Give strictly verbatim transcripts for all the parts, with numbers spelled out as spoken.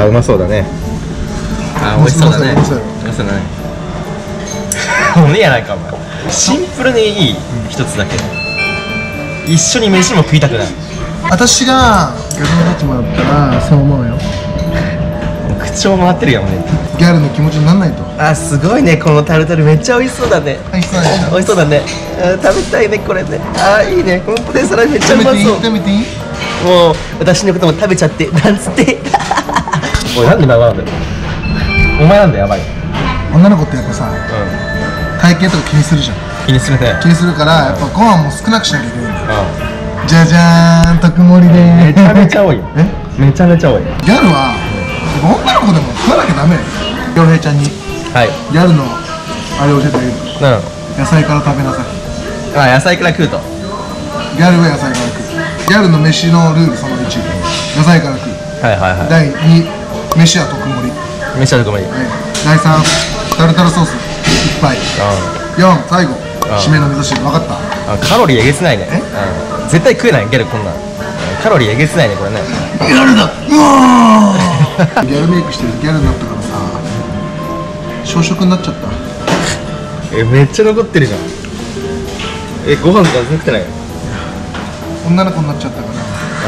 うまそうだね。あー美味しそうだね。美味しそうだね。もうねやないかお前。シンプルにいい一つだけ。一緒に飯も食いたくない。 私がギャルの立場だったらそう思うよ。 口調回ってるやんね。 ギャルの気持ちにならないと。 あ、すごいね、このタルタルめっちゃ美味しそうだね。 美味しそうでしょ。 美味しそうだね。食べたいねこれね。あーいいね、このポテサラめっちゃうまそう。 食べていい？ もう私のことも食べちゃってなんつって。おいなんでババなんだよ。お前なんだよやばい。 女の子ってやっぱさ、体型とか気にするじゃん。 気にするね。 気にするからやっぱご飯も少なくしなきゃいけないんだよ。じゃじゃーん、特盛りでー。 めちゃめちゃ多いよ。え？めちゃめちゃ多い。 ギャルは女の子でも食わなきゃダメよ。恭平ちゃんにギャルのあれ教えてあげる。野菜から食べなさい。 あ、野菜から食うと。 ギャルは野菜から食う。ギャルの飯のルールそのいち、野菜から食う。はいはいはい。だいに、飯は特盛り。飯は特盛り。だいさん、タルタルソースいっぱい。よん、最後締めの味噌汁。分かった？ カロリーえげつないね。絶対食えないギャルこんなん。カロリーえげつないねこれね。 ギャルだ。うわー。ギャルメイクしてるギャルになったからさ、小食になっちゃった。 え、めっちゃ残ってるじゃん。え、ご飯とか全然食ってないよ。 女の子になっちゃったから、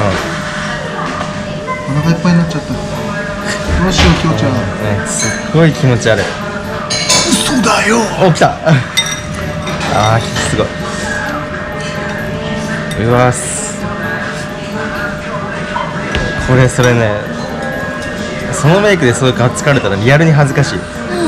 お腹いっぱいになっちゃった。どうしよう、きょうちゃん。 すっごい気持ち悪い。 嘘だよ。 お、来た。あー、すごい。うわす。これそれね、そのメイクでそういうガッツかれたらリアルに恥ずかしい。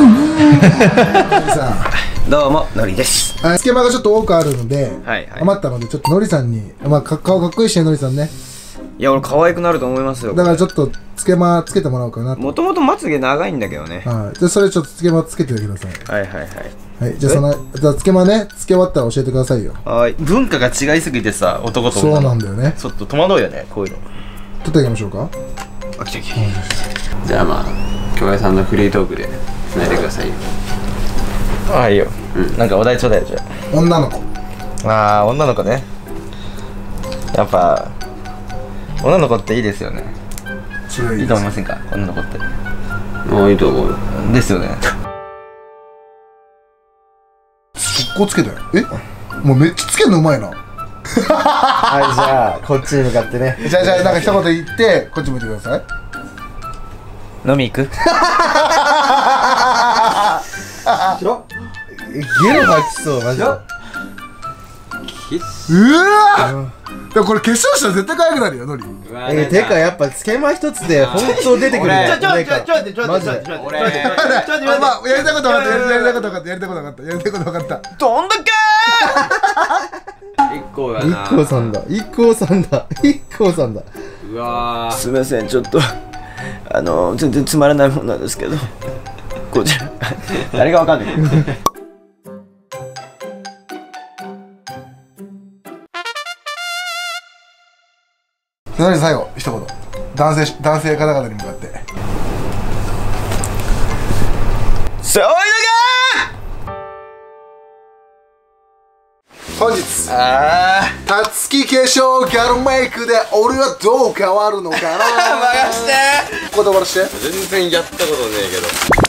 どうものりです。 つけまがちょっと多くあるので、余ったのでちょっとのりさんに、まあ顔かっこいいしね、のりさんね。 いや俺可愛くなると思いますよ。 だからちょっとつけまつけてもらおうかなと。 もともとまつげ長いんだけどね。 はい。じゃあそれちょっとつけまつけてください。 はいはいはい。 はい。じゃあそのじゃあつけまね、つけ終わったら教えてくださいよ。 はい。文化が違いすぎてさ、男と女。 そうなんだよね。 ちょっと戸惑うよね、こういうの。 撮ってあげましょうか。 あ、来た来た。じゃあまあ京平さんのフリートークでつないでくださいよ。 ああいいよ。なんかお題ちょうだいよじゃあ。女の子。 ああ女の子ね。やっぱ女の子っていいですよね。 それいいいいと思いませんか、女の子って。 ああいいと思うよ。 ですよね。 速攻つけたよ。え、もうめっちゃつけるのうまいな。 はい、じゃあこっちに向かってね。 じゃあじゃあなんか一言言ってこっち向いてください。 飲み行く。ゲロ吐きそうマジで。 うわー。でもこれ化粧したら絶対可愛くなるよ、のり。 え、てかやっぱつけま一つで本当出てくるよ。 ちょちょちょちょ待ってちょ待ってちょ待ってちょ待ってちょ待ってちょ待って。 やりたいこと分かった、やりたいこと分かった、やりたいこと分かった、やりたいこと分かった。 どんだけ一個やな。 一光さんだ、一光さんだ、一光さんだ。 うわー。すみません、ちょっとあの全然つまらないもんなんですけど、こちら誰がわかんない。 それで最後一言、男性男性方々に向かって。 そういうのが本日たつき化粧ギャルメイクで俺はどう変わるのかな。 任してここで終わらして。 全然やったことねえけ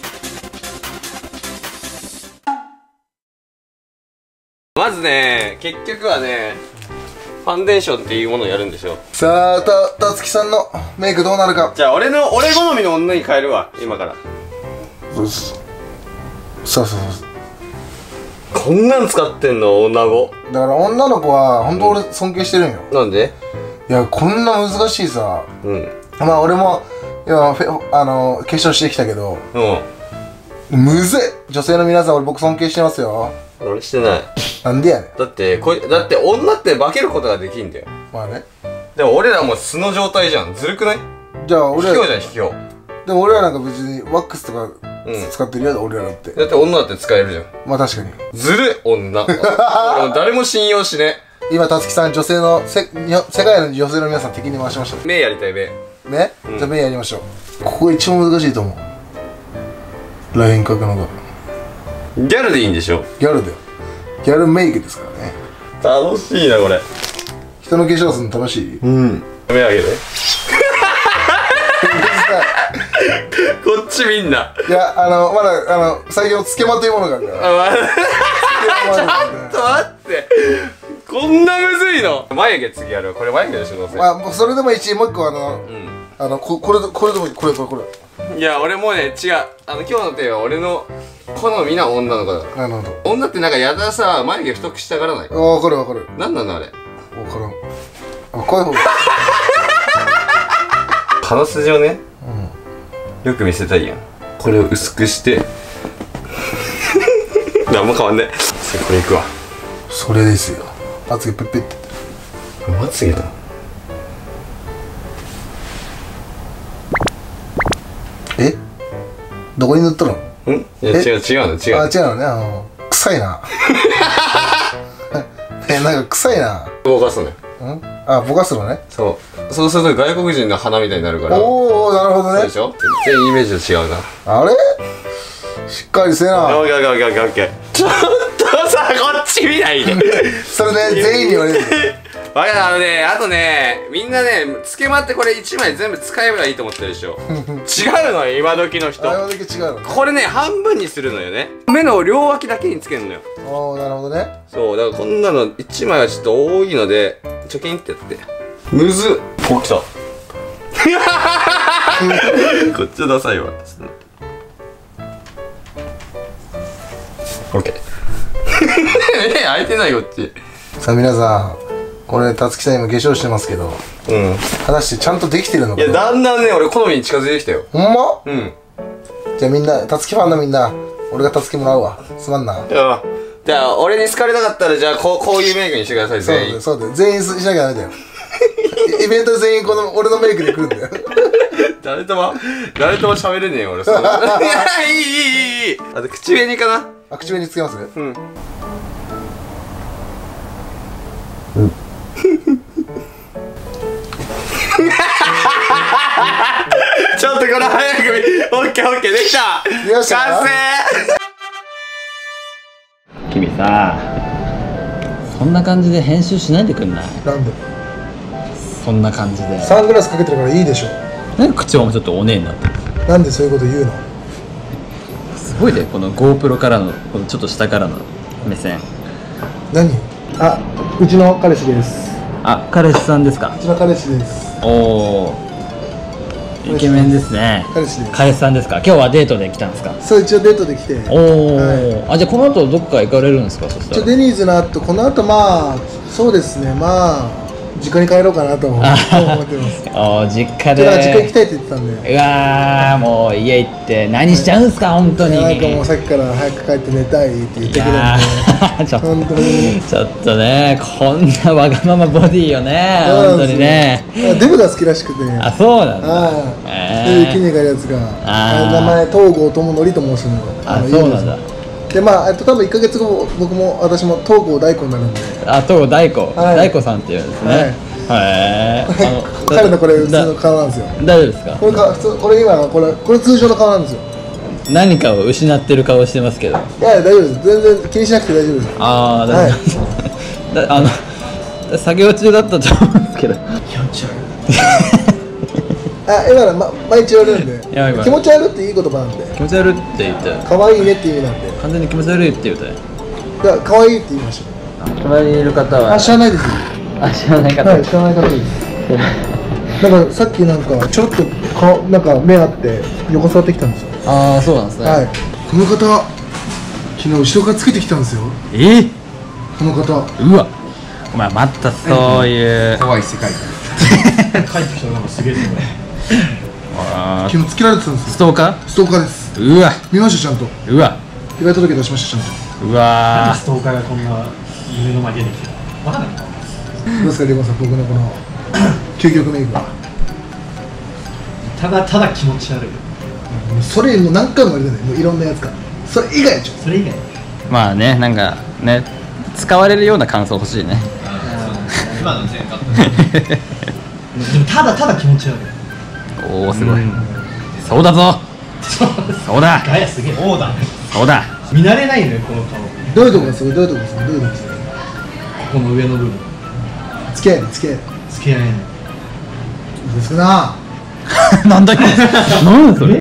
ど、まずね、結局はねファンデーションっていうものをやるんでしょ。 さあ、た、たつきさんのメイクどうなるか。 じゃあ俺の俺好みの女に変えるわ今から。 そうそうそうそう。 こんなん使ってんの女子。 だから女の子は本当俺尊敬してるんよ。 なんで？ いや、こんな難しいさ。 うん。 まあ俺も今フェあの化粧してきたけど、うん、むずい。女性の皆さん俺僕尊敬してますよ。 俺してない。 なんでやねん。 だってこいだって女って化けることができんだよ。 まあね。 でも俺らもう素の状態じゃん。ずるくない？ じゃあ俺ら卑怯じゃん卑怯。 でも俺らなんか別にワックスとか使ってるやだ、俺らだって。 だって女だって使えるじゃん。 まあ確かにずるい女。俺も誰も信用しね。 今たつきさん女性のせ世界の女性の皆さん敵に回しました。 目やりたい目ね、うん、じゃあ目やりましょう。ここが一番難しいと思う。ライン描くのがギャルでいいんでしょ。 ギャルだよ。ギャルメイクですからね。 楽しいなこれ。 人の化粧するの楽しい。 うん。目あげて。 っちみんな。 いや、あの、まだ、あの、最近のつけまというものがあるから。 あ、ま、ちょっと待って。こんなむずいの。眉毛次やる。これ眉毛でしょ、どうせ。 まあ、それでもいいし、もう一個あの、 うん。 あの、こ、これ、これでもいい。これ、これ、これ。 いや、俺もうね、違う。あの、今日のテーマは俺の好みな女の子だから。 なるほど。 女ってなんかやださ、眉毛太くしたがらない。 わかるわかる。 なんなのあれ。 わからん。あ、こういう方が。 鼻筋をね、うん、よく見せたいやん。これを薄くして何も変わんねえ。これいくわ。 それですよ。まつげペッペってまつげだ。 え、どこに塗ったの？ん？ いや違う違うの違う。 あ、違うのね。あの臭いな。え、なんか臭いな。 ぼかすのよ。 ん？あ、ぼかすのね。 そう。そうすると外国人の鼻みたいになるから。 おお、なるほどね。 そうでしょ？全然イメージと違うな。 あれ？しっかりせな。 オッケーオッケーオッケーオッケー。ちょっとさ、こっち見ないで。 それね、全員に言われる。 わかる。あのね、あとね、みんなね、つけまってこれいちまい全部使えばいいと思ってるでしょ。違うのよ、今時の人。 今時違うの。 これね、半分にするのよね。目の両脇だけにつけるのよ。 おお、なるほどね。 そう、だからこんなのいちまいはちょっと多いので、チョキンってやって。むずっ。お、来た。こっちダサいわ。オッケー。え、開いてないこっち。 さあ皆さん、これたつきさん今化粧してますけど、 うん。 果たしてちゃんとできてるのかな。 いや、だんだんね、俺好みに近づいてきたよ。 ほんま？ うん。 じゃあみんな、たつきファンのみんな、俺がたつきもらうわ。すまんな。 じゃあ、じゃあ俺に好かれなかったら、じゃあこう、こういうメイクにしてください、 そうだ全員。 よ、そうだよ。全員しなきゃダメだよ。イベント全員この俺のメイクで来るんだよ。 誰とも、誰とも喋れねえよ、俺。そいや、いい、いい、いい。あと、口紅かな。 あ、口紅つけます？ うん。ちょっとこれ早く見、オッケーオッケー、できた。 よっしゃ完成。 君さ、そんな感じで編集しないでくんない？ なんで？ そんな感じでサングラスかけてるからいいでしょ。 なんで口もちょっとおねえになってる？ なんでそういうこと言うの？ すごいね、この GoPro からのこのちょっと下からの目線。 何？あ、うちの彼氏です。 あ、彼氏さんですか？ うちの彼氏です。 おお、イケメンですね。 彼氏です。 彼氏さんですか？今日はデートで来たんですか？ そう、一応デートで来て。 おお、はい、あ、じゃあこの後どっか行かれるんですか？そしたらデニーズの後、この後まあそうですね、まあ実家に帰ろうかなと思ってます。 おお、実家で。 だから実家行きたいって言ってたんで。 うわー、もう家行って何しちゃうんすか、本当に。 なんかもうさっきから早く帰って寝たいって言ってくれるんで。 ちょっと本当にちょっとね、こんなわがままボディよね、本当にね。 デブが好きらしくて。 あ、そうなんだ。 ああ、で木にがるやつが名前東郷智則と申すの。 あ、そうなんだ。 で、まあ、えっと、多分いっかげつご、僕も私も東郷大根になるんで。 あ、東郷大根、大根さんっていうんですね。はい。あの彼のこれ普通の顔なんですよ。 大丈夫ですか？ これか、普通、これ今これこれ通常の顔なんですよ。 何かを失ってる顔してますけど。 いや、大丈夫です。全然気にしなくて大丈夫です。 ああ、大丈夫です。あの作業中だったと思うんですけど。気持ち悪い。 あ、今の、ま、毎日言われるんで。気持ち悪いっていい言葉なんで。 気持ち悪いって言って。 可愛いねって意味なんで。 完全に気持ち悪いって言うとね。 いや、可愛いって言いました。 隣にいる方は。 あ、知らないです。 あ、知らない方。 はい、知らない方です。なんかさっきなんかちょっと顔なんか目あって横座ってきたんですよ。 ああ、そうなんですね。 はい。この方、昨日後ろからつけてきたんですよ。 えー、 この方。 うわ。お前またそういう怖い世界観。帰ってきたのがすげえですね。昨日つけられてたんですよ。 ストーカー？ ストーカーです。 うわ。 見ましたちゃんと。 うわ。 被害届出しましたちゃんと。 うわ。 ストーカーがこんな目の前に出てきてる。わかんない。 どうですかリボンさん、僕のこの究極メイクは。 ただただ気持ち悪い。 それもう何回も言われてない。もういろんなやつか。それ以外でしょ。 それ以外。 まあね、なんかね、使われるような感想欲しいね。 今の全カット。 でもただただ気持ち悪い。 おお、すごい。そうだぞ。そうだ。 ガヤすげえ。そうだ。 そうだ。 見慣れないのよこの顔。 どういうとこがすごい？どういうとこがすごい？どういうとこがすごい？ この上の部分。 つけつけつけないの。 ですな。 なんだっけ？なんそれ？